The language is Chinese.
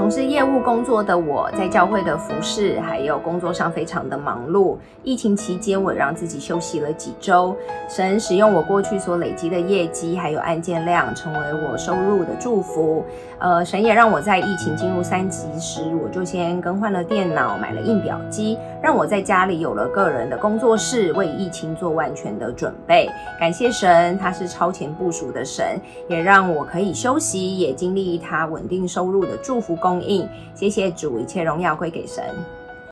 从事业务工作的我，在教会的服事还有工作上非常的忙碌。疫情期间，我让自己休息了几周。神使用我过去所累积的业绩还有案件量，成为我收入的祝福。神也让我在疫情进入3级时，我就先更换了电脑，买了印表机，让我在家里有了个人的工作室，为疫情做完全的准备。感谢神，他是超前部署的神，也让我可以休息，也经历他稳定收入的祝福供应。谢谢主，一切荣耀归给神。